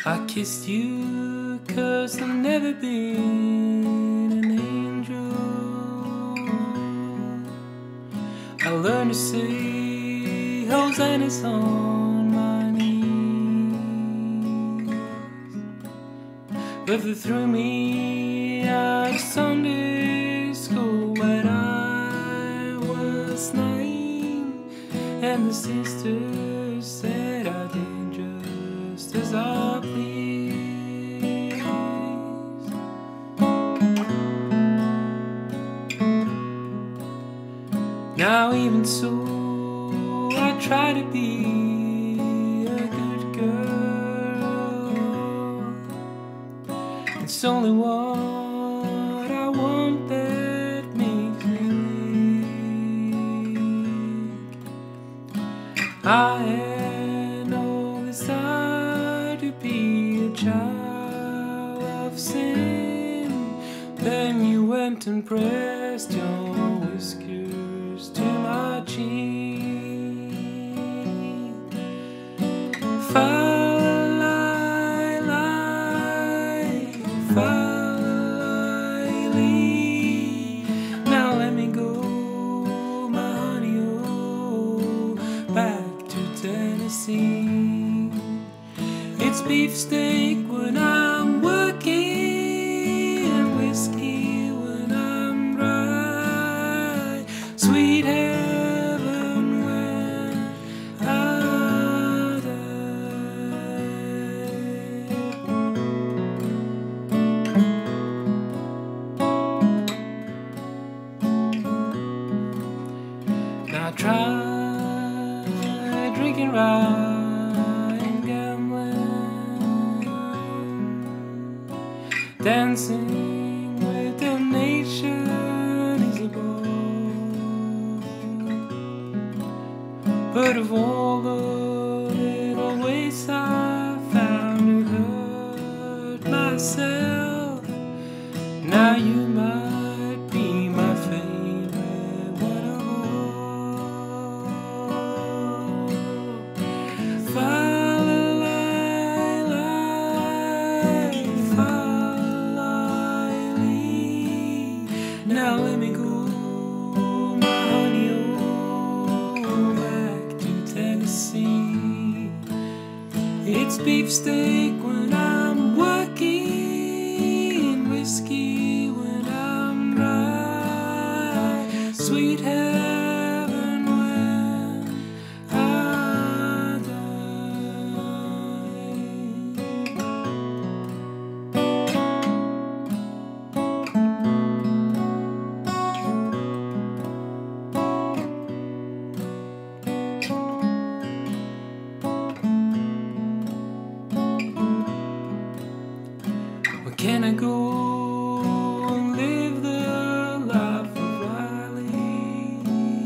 I kissed you 'cause I've never been an angel. I learned to say Hosanna's on my knees. But they threw me out of Sunday school when I was 9, and the sisters said I did just as I pleased. Now even so, I try to be a good girl. It's only what I want that makes me weak. I had no desire to be a child of sin. Then you went and pressed your whiskers to my cheek. Now let me go, my honey, oh, back to Tennessee. It's beefsteak when I'm working, and whiskey when I'm dry. Sweet heaven when I die. I tried drinking rye and gambling, dancing with the nation is a bore. But of all the little ways I found to hurt myself, now you might be my favorite one of all. Now let me go, my honey, oh, back to Tennessee. It's beefsteak when I'm working, whiskey when I'm dry. Sweet heaven when I Can I go and live the life of Riley?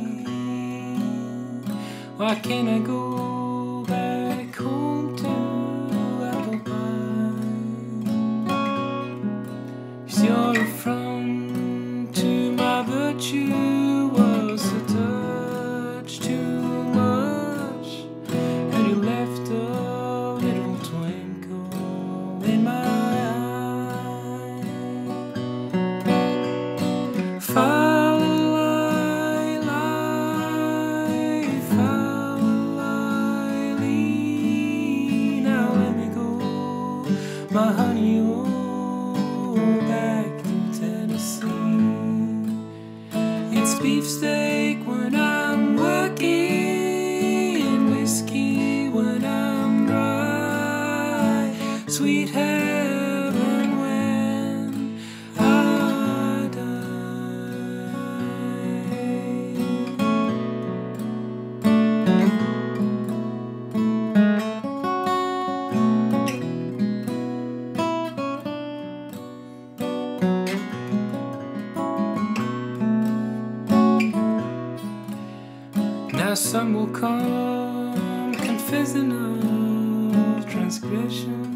Why can't I go back home to apple pie? 'Cause your affront to my virtue was a touch too much, and you left a little twinkle in my Now let me go, my honey, oh, back to Tennessee. It's beefsteak when I'm working, whiskey when I'm dry. Sweet heaven when I Now some will come confessing of transgressions,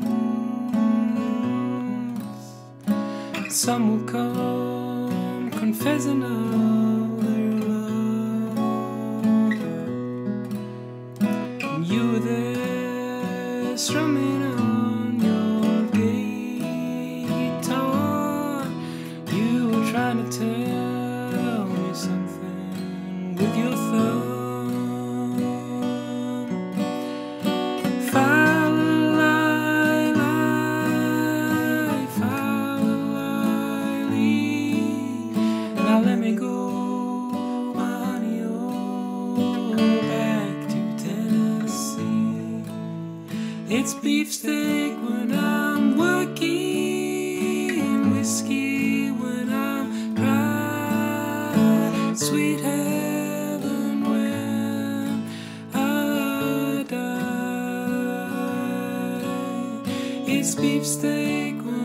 some will come confessing of their love. And you were there strumming on your It's beefsteak when I'm working, whiskey when I'm dry, sweet heaven when I die. It's beefsteak when